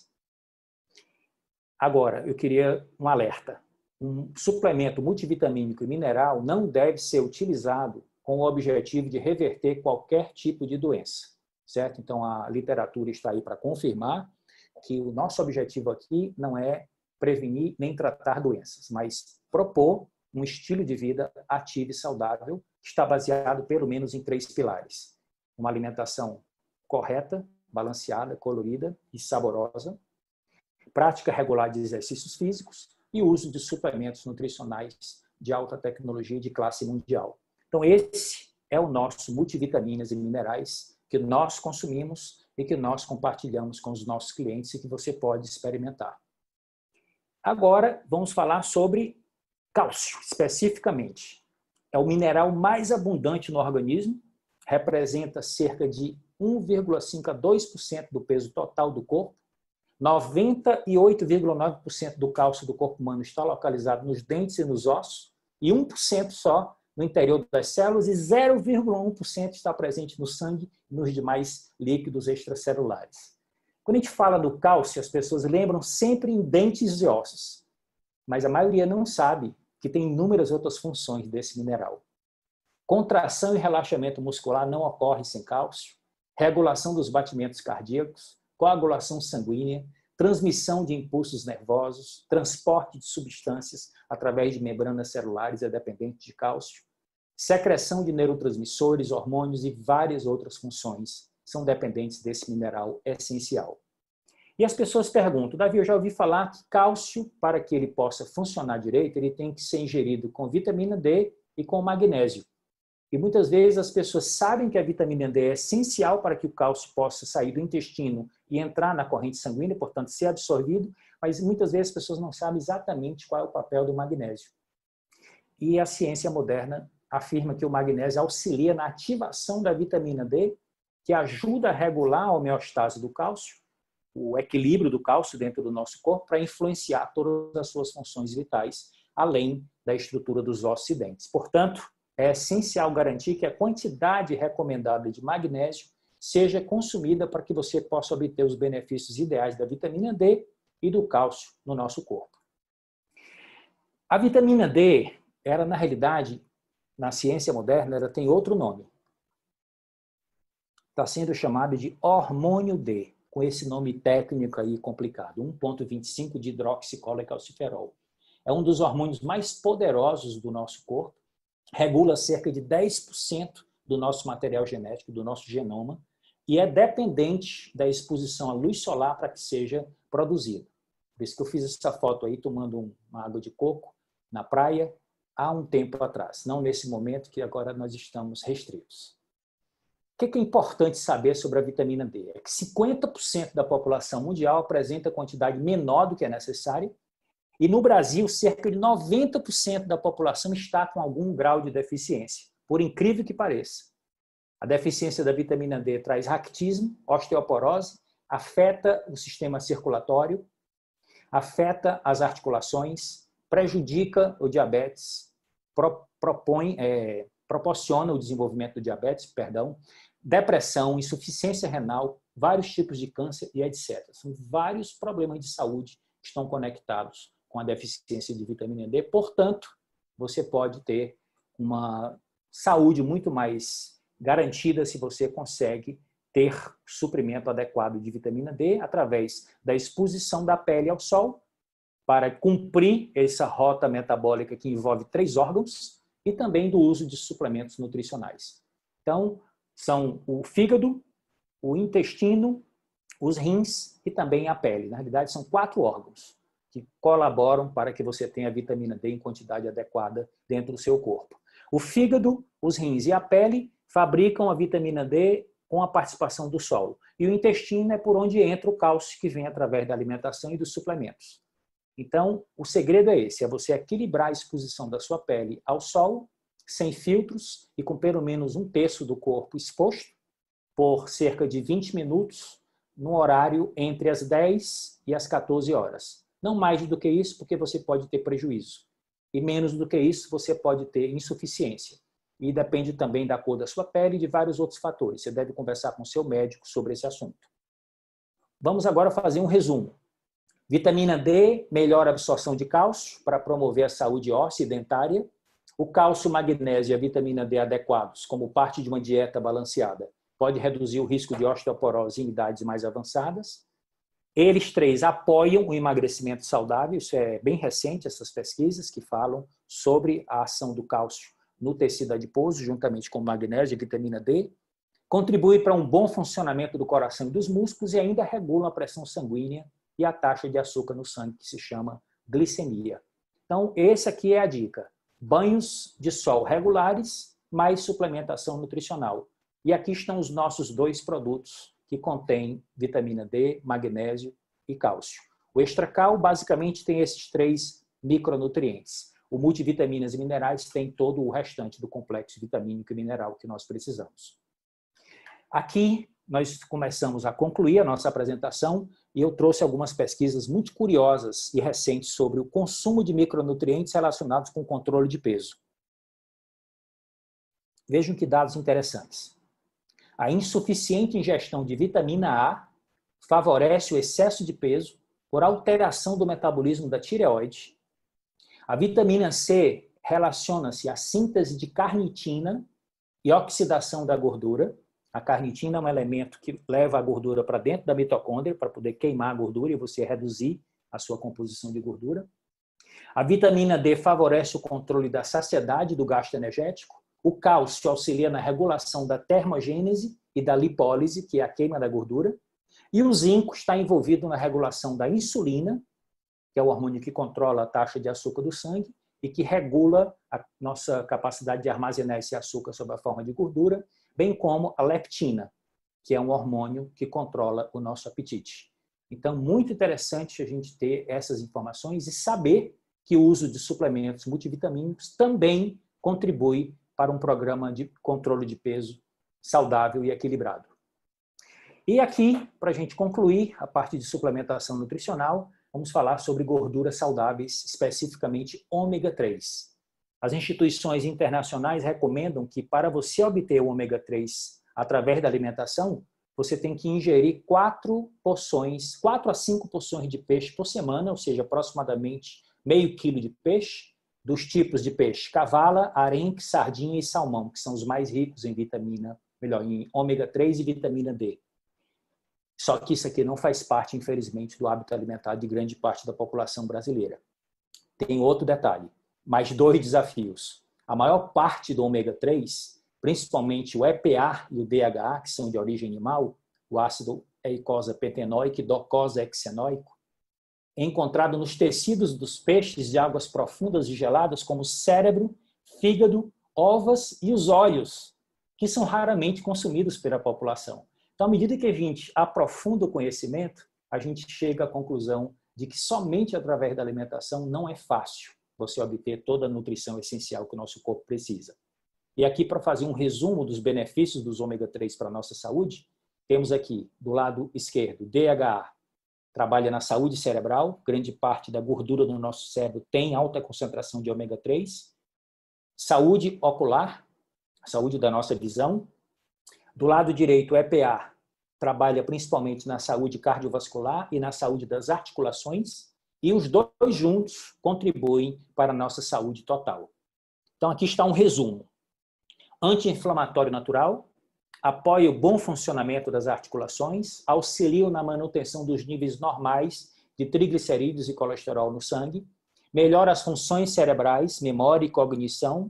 Speaker 2: Agora, eu queria um alerta. Um suplemento multivitamínico e mineral não deve ser utilizado com o objetivo de reverter qualquer tipo de doença, certo? Então, a literatura está aí para confirmar que o nosso objetivo aqui não é prevenir nem tratar doenças, mas propor um estilo de vida ativo e saudável que está baseado pelo menos em três pilares. Uma alimentação correta, balanceada, colorida e saborosa, prática regular de exercícios físicos e uso de suplementos nutricionais de alta tecnologia de classe mundial. Então, esse é o nosso multivitaminas e minerais que nós consumimos e que nós compartilhamos com os nossos clientes e que você pode experimentar. Agora, vamos falar sobre cálcio, especificamente. É o mineral mais abundante no organismo, representa cerca de um vírgula cinco a dois por cento do peso total do corpo, noventa e oito vírgula nove por cento do cálcio do corpo humano está localizado nos dentes e nos ossos, e um por cento só no interior das células, e zero vírgula um por cento está presente no sangue e nos demais líquidos extracelulares. Quando a gente fala do cálcio, as pessoas lembram sempre em dentes e ossos, mas a maioria não sabe que tem inúmeras outras funções desse mineral. Contração e relaxamento muscular não ocorre sem cálcio, regulação dos batimentos cardíacos, coagulação sanguínea, transmissão de impulsos nervosos, transporte de substâncias através de membranas celulares é dependente de cálcio, secreção de neurotransmissores, hormônios e várias outras funções são dependentes desse mineral essencial. E as pessoas perguntam, Davi, eu já ouvi falar que cálcio, para que ele possa funcionar direito, ele tem que ser ingerido com vitamina D e com magnésio. E muitas vezes as pessoas sabem que a vitamina D é essencial para que o cálcio possa sair do intestino e entrar na corrente sanguínea, portanto, ser absorvido, mas muitas vezes as pessoas não sabem exatamente qual é o papel do magnésio. E a ciência moderna afirma que o magnésio auxilia na ativação da vitamina D, que ajuda a regular a homeostase do cálcio, o equilíbrio do cálcio dentro do nosso corpo, para influenciar todas as suas funções vitais, além da estrutura dos ossos e dentes. Portanto, é essencial garantir que a quantidade recomendada de magnésio seja consumida para que você possa obter os benefícios ideais da vitamina D e do cálcio no nosso corpo. A vitamina D, ela na realidade, na ciência moderna, ela tem outro nome. Está sendo chamada de hormônio D, com esse nome técnico aí complicado, um ponto vinte e cinco de hidroxicolecalciferol. É um dos hormônios mais poderosos do nosso corpo, regula cerca de dez por cento do nosso material genético, do nosso genoma, e é dependente da exposição à luz solar para que seja produzido. Por isso que eu fiz essa foto aí tomando uma água de coco na praia há um tempo atrás, não nesse momento que agora nós estamos restritos. O que é importante saber sobre a vitamina D? É que cinquenta por cento da população mundial apresenta quantidade menor do que é necessária, e no Brasil, cerca de noventa por cento da população está com algum grau de deficiência, por incrível que pareça. A deficiência da vitamina D traz raquitismo, osteoporose, afeta o sistema circulatório, afeta as articulações, prejudica o diabetes, pro, propõe, é, proporciona o desenvolvimento do diabetes, perdão, depressão, insuficiência renal, vários tipos de câncer e etcétera. São vários problemas de saúde que estão conectados com a deficiência de vitamina D. Portanto, você pode ter uma saúde muito mais garantida se você consegue ter suprimento adequado de vitamina D através da exposição da pele ao sol para cumprir essa rota metabólica que envolve três órgãos e também do uso de suplementos nutricionais. Então, são o fígado, o intestino, os rins e também a pele. Na realidade, são quatro órgãos que colaboram para que você tenha vitamina D em quantidade adequada dentro do seu corpo. O fígado, os rins e a pele fabricam a vitamina D com a participação do solo. E o intestino é por onde entra o cálcio que vem através da alimentação e dos suplementos. Então, o segredo é esse, é você equilibrar a exposição da sua pele ao sol, sem filtros e com pelo menos um terço do corpo exposto, por cerca de vinte minutos, no horário entre as dez e as quatorze horas. Não mais do que isso, porque você pode ter prejuízo. E menos do que isso, você pode ter insuficiência. E depende também da cor da sua pele e de vários outros fatores. Você deve conversar com seu médico sobre esse assunto. Vamos agora fazer um resumo. Vitamina D melhora a absorção de cálcio para promover a saúde óssea e dentária. O cálcio, magnésio e a vitamina D adequados, como parte de uma dieta balanceada, pode reduzir o risco de osteoporose em idades mais avançadas. Eles três apoiam o emagrecimento saudável, isso é bem recente, essas pesquisas que falam sobre a ação do cálcio no tecido adiposo, juntamente com magnésio e vitamina D. Contribui para um bom funcionamento do coração e dos músculos e ainda regula a pressão sanguínea e a taxa de açúcar no sangue, que se chama glicemia. Então, essa aqui é a dica. Banhos de sol regulares, mais suplementação nutricional. E aqui estão os nossos dois produtos que contêm vitamina D, magnésio e cálcio. O Extracal basicamente tem esses três micronutrientes. O multivitaminas e minerais tem todo o restante do complexo vitamínico e mineral que nós precisamos. Aqui nós começamos a concluir a nossa apresentação e eu trouxe algumas pesquisas muito curiosas e recentes sobre o consumo de micronutrientes relacionados com o controle de peso. Vejam que dados interessantes. A insuficiente ingestão de vitamina A favorece o excesso de peso por alteração do metabolismo da tireoide. A vitamina C relaciona-se à síntese de carnitina e oxidação da gordura. A carnitina é um elemento que leva a gordura para dentro da mitocôndria para poder queimar a gordura e você reduzir a sua composição de gordura. A vitamina D favorece o controle da saciedade do gasto energético. O cálcio auxilia na regulação da termogênese e da lipólise, que é a queima da gordura. E o zinco está envolvido na regulação da insulina, que é o hormônio que controla a taxa de açúcar do sangue e que regula a nossa capacidade de armazenar esse açúcar sob a forma de gordura, bem como a leptina, que é um hormônio que controla o nosso apetite. Então, muito interessante a gente ter essas informações e saber que o uso de suplementos multivitamínicos também contribui para um programa de controle de peso saudável e equilibrado. E aqui, para a gente concluir a parte de suplementação nutricional, vamos falar sobre gorduras saudáveis, especificamente ômega três. As instituições internacionais recomendam que para você obter o ômega três através da alimentação, você tem que ingerir quatro porções, quatro a cinco porções de peixe por semana, ou seja, aproximadamente meio quilo de peixe, dos tipos de peixe cavala, arenque, sardinha e salmão, que são os mais ricos em vitamina, melhor, em ômega três e vitamina D. Só que isso aqui não faz parte, infelizmente, do hábito alimentar de grande parte da população brasileira. Tem outro detalhe, mais dois desafios. A maior parte do ômega três, principalmente o E P A e o D H A, que são de origem animal, o ácido eicosapentenoico e docosahexaenoico, é encontrado nos tecidos dos peixes de águas profundas e geladas, como cérebro, fígado, ovas e os olhos, que são raramente consumidos pela população. Então, à medida que a gente aprofunda o conhecimento, a gente chega à conclusão de que somente através da alimentação não é fácil você obter toda a nutrição essencial que o nosso corpo precisa. E aqui, para fazer um resumo dos benefícios dos ômega três para a nossa saúde, temos aqui, do lado esquerdo, D H A, trabalha na saúde cerebral, grande parte da gordura do nosso cérebro tem alta concentração de ômega três. Saúde ocular, saúde da nossa visão. Do lado direito, o E P A trabalha principalmente na saúde cardiovascular e na saúde das articulações, e os dois juntos contribuem para a nossa saúde total. Então, aqui está um resumo. Anti-inflamatório natural, apoia o bom funcionamento das articulações, auxilia na manutenção dos níveis normais de triglicerídeos e colesterol no sangue, melhora as funções cerebrais, memória e cognição,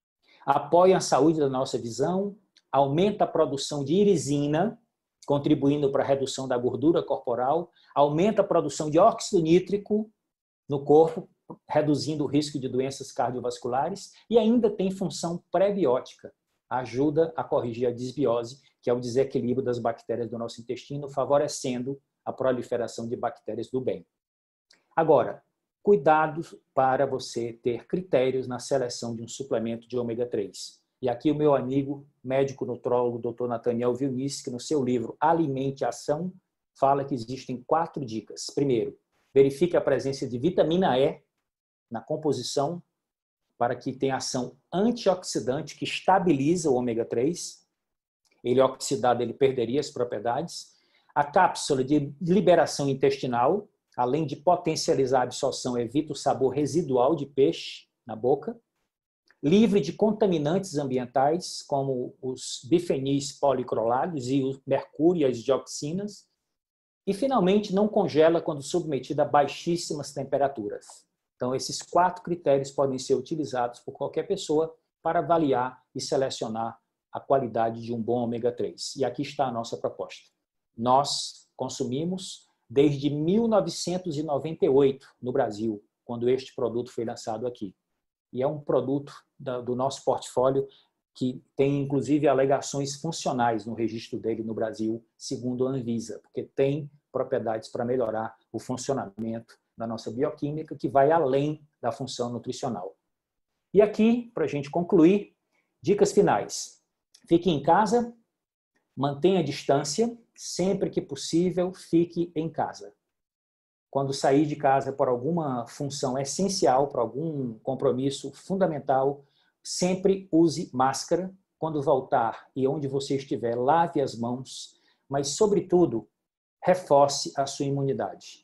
Speaker 2: apoia a saúde da nossa visão, aumenta a produção de irisina, contribuindo para a redução da gordura corporal, aumenta a produção de óxido nítrico no corpo, reduzindo o risco de doenças cardiovasculares, e ainda tem função pré-biótica, ajuda a corrigir a disbiose, que é o desequilíbrio das bactérias do nosso intestino, favorecendo a proliferação de bactérias do bem. Agora, cuidados para você ter critérios na seleção de um suplemento de ômega três. E aqui o meu amigo médico nutrólogo, doutor Nathaniel Vilnice, que no seu livro Alimente Ação, fala que existem quatro dicas. Primeiro, verifique a presença de vitamina E na composição, para que tenha ação antioxidante que estabiliza o ômega três. Ele oxidado, ele perderia as propriedades. A cápsula de liberação intestinal, além de potencializar a absorção, evita o sabor residual de peixe na boca. Livre de contaminantes ambientais, como os bifenis policrolados e o mercúrio e as dioxinas. E, finalmente, não congela quando submetida a baixíssimas temperaturas. Então, esses quatro critérios podem ser utilizados por qualquer pessoa para avaliar e selecionar a qualidade de um bom ômega três. E aqui está a nossa proposta. Nós consumimos desde mil novecentos e noventa e oito no Brasil, quando este produto foi lançado aqui. E é um produto do nosso portfólio que tem, inclusive, alegações funcionais no registro dele no Brasil, segundo a Anvisa, porque tem propriedades para melhorar o funcionamento da nossa bioquímica, que vai além da função nutricional. E aqui, para a gente concluir, dicas finais. Fique em casa, mantenha a distância, sempre que possível, fique em casa. Quando sair de casa por alguma função essencial, por algum compromisso fundamental, sempre use máscara. Quando voltar e onde você estiver, lave as mãos, mas, sobretudo, reforce a sua imunidade.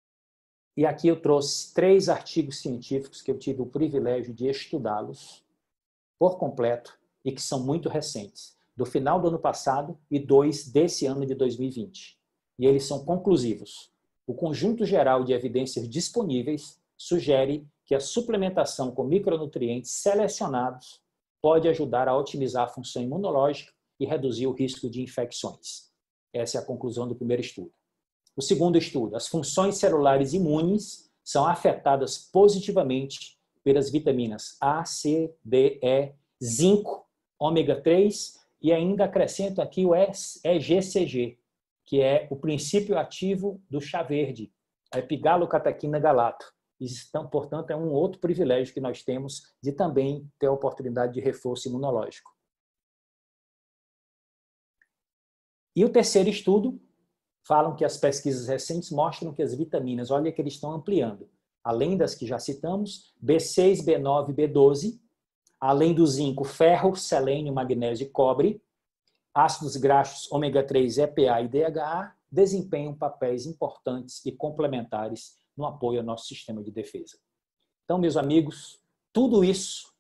Speaker 2: E aqui eu trouxe três artigos científicos que eu tive o privilégio de estudá-los por completo e que são muito recentes, do final do ano passado e dois desse ano de dois mil e vinte. E eles são conclusivos. O conjunto geral de evidências disponíveis sugere que a suplementação com micronutrientes selecionados pode ajudar a otimizar a função imunológica e reduzir o risco de infecções. Essa é a conclusão do primeiro estudo. O segundo estudo, as funções celulares imunes são afetadas positivamente pelas vitaminas A, C, D, E, zinco, ômega três e ainda acrescento aqui o E G C G, que é o princípio ativo do chá verde, a epigalocatequina galato. Então, portanto, é um outro privilégio que nós temos de também ter a oportunidade de reforço imunológico. E o terceiro estudo, falam que as pesquisas recentes mostram que as vitaminas, olha que eles estão ampliando, além das que já citamos, B seis, B nove, B doze, além do zinco, ferro, selênio, magnésio e cobre, ácidos graxos, ômega três, E P A e D H A, desempenham papéis importantes e complementares no apoio ao nosso sistema de defesa. Então, meus amigos, tudo isso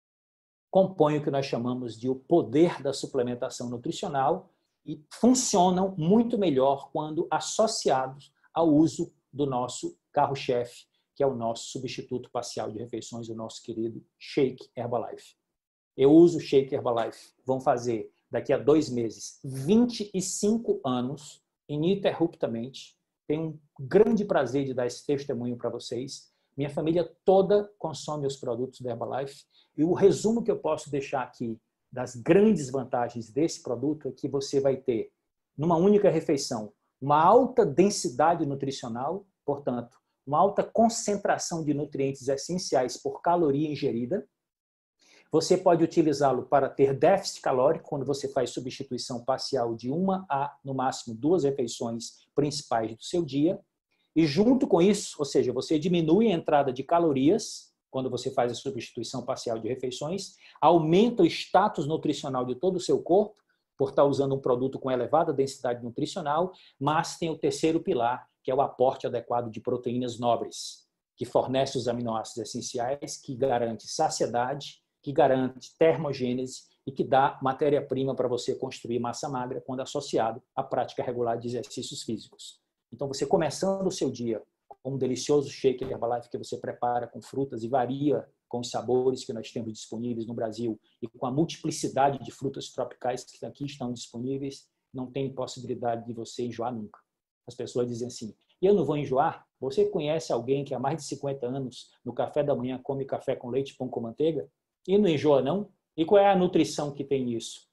Speaker 2: compõe o que nós chamamos de o poder da suplementação nutricional e funcionam muito melhor quando associados ao uso do nosso carro-chefe, que é o nosso substituto parcial de refeições, o nosso querido Shake Herbalife. Eu uso o Shake Herbalife, vão fazer daqui a dois meses vinte e cinco anos, ininterruptamente. Tenho um grande prazer de dar esse testemunho para vocês. Minha família toda consome os produtos da Herbalife e o resumo que eu posso deixar aqui das grandes vantagens desse produto é que você vai ter, numa única refeição, uma alta densidade nutricional, portanto, uma alta concentração de nutrientes essenciais por caloria ingerida. Você pode utilizá-lo para ter déficit calórico, quando você faz substituição parcial de uma a, no máximo, duas refeições principais do seu dia. E junto com isso, ou seja, você diminui a entrada de calorias, quando você faz a substituição parcial de refeições, aumenta o status nutricional de todo o seu corpo, por estar usando um produto com elevada densidade nutricional, mas tem o terceiro pilar, que é o aporte adequado de proteínas nobres, que fornece os aminoácidos essenciais, que garante saciedade, que garante termogênese e que dá matéria-prima para você construir massa magra quando associado à prática regular de exercícios físicos. Então, você começando o seu dia com um delicioso shake Herbalife que você prepara com frutas e varia com os sabores que nós temos disponíveis no Brasil e com a multiplicidade de frutas tropicais que aqui estão disponíveis, não tem possibilidade de você enjoar nunca. As pessoas dizem assim, eu não vou enjoar? Você conhece alguém que há mais de cinquenta anos, no café da manhã, come café com leite e pão com manteiga? E não enjoa, não? E qual é a nutrição que tem nisso?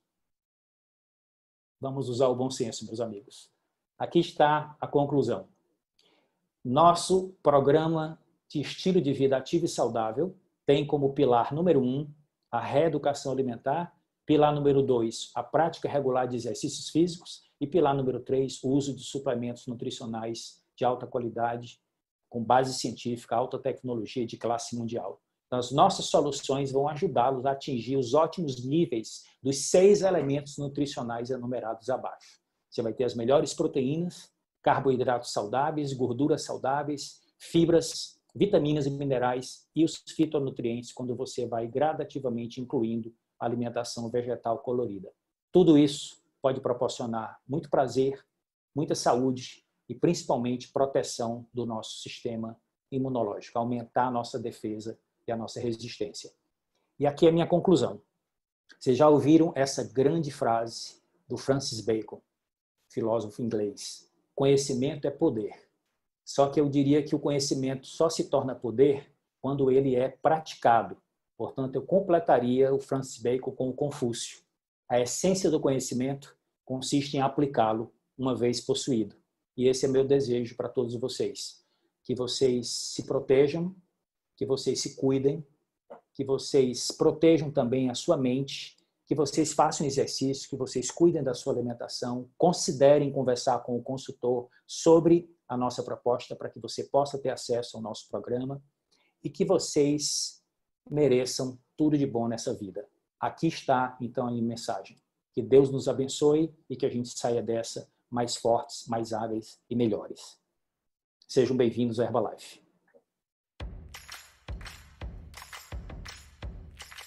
Speaker 2: Vamos usar o bom senso, meus amigos. Aqui está a conclusão. Nosso programa de estilo de vida ativo e saudável tem como pilar número um a reeducação alimentar, pilar número dois a prática regular de exercícios físicos e pilar número três o uso de suplementos nutricionais de alta qualidade, com base científica, alta tecnologia de classe mundial. Então, as nossas soluções vão ajudá-los a atingir os ótimos níveis dos seis elementos nutricionais enumerados abaixo. Você vai ter as melhores proteínas, carboidratos saudáveis, gorduras saudáveis, fibras, vitaminas e minerais e os fitonutrientes quando você vai gradativamente incluindo a alimentação vegetal colorida. Tudo isso pode proporcionar muito prazer, muita saúde e principalmente proteção do nosso sistema imunológico, aumentar a nossa defesa e a nossa resistência. E aqui é a minha conclusão. Vocês já ouviram essa grande frase do Francis Bacon, filósofo inglês. Conhecimento é poder. Só que eu diria que o conhecimento só se torna poder quando ele é praticado. Portanto, eu completaria o Francis Bacon com o Confúcio. A essência do conhecimento consiste em aplicá-lo uma vez possuído. E esse é meu desejo para todos vocês. Que vocês se protejam, que vocês se cuidem, que vocês protejam também a sua mente, que vocês façam exercício, que vocês cuidem da sua alimentação, considerem conversar com o consultor sobre a nossa proposta para que você possa ter acesso ao nosso programa e que vocês mereçam tudo de bom nessa vida. Aqui está, então, a minha mensagem. Que Deus nos abençoe e que a gente saia dessa mais fortes, mais hábeis e melhores. Sejam bem-vindos ao Herbalife.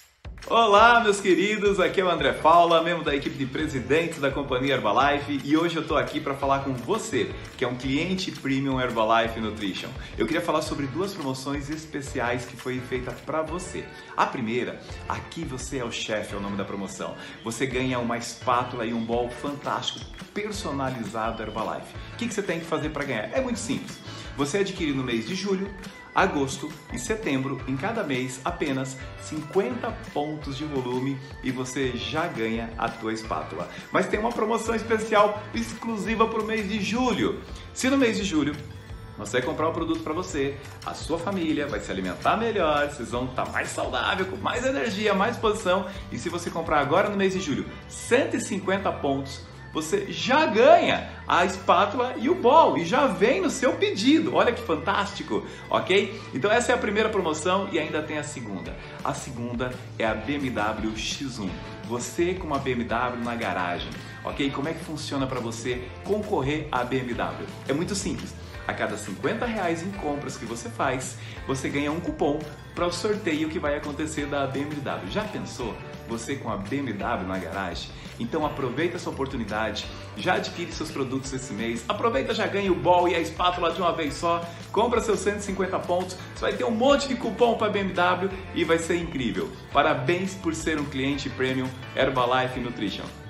Speaker 3: Olá, meus queridos, aqui é o André Paula, membro da equipe de presidentes da companhia Herbalife, e hoje eu tô aqui para falar com você, que é um cliente Premium Herbalife Nutrition. Eu queria falar sobre duas promoções especiais que foi feita para você. A primeira, aqui você é o chefe, é o nome da promoção. Você ganha uma espátula e um bowl fantástico, personalizado Herbalife. O que que você tem que fazer para ganhar? É muito simples. Você adquire no mês de julho, agosto e setembro, em cada mês, apenas cinquenta pontos de volume e você já ganha a tua espátula. Mas tem uma promoção especial exclusiva para o mês de julho. Se no mês de julho você comprar um produto para você, a sua família vai se alimentar melhor, vocês vão estar mais saudável, com mais energia, mais disposição. E se você comprar agora no mês de julho cento e cinquenta pontos, você já ganha a espátula e o bowl e já vem no seu pedido. Olha que fantástico, ok? Então essa é a primeira promoção e ainda tem a segunda. A segunda é a B M W X um. Você com uma B M W na garagem, ok? Como é que funciona para você concorrer à B M W? É muito simples. A cada cinquenta reais em compras que você faz, você ganha um cupom para o sorteio que vai acontecer da B M W. Já pensou? Você com a B M W na garagem? Então aproveita essa oportunidade, já adquire seus produtos esse mês, aproveita, já ganha o bowl e a espátula de uma vez só, compra seus cento e cinquenta pontos, você vai ter um monte de cupom para B M W e vai ser incrível. Parabéns por ser um cliente Premium Herbalife Nutrition.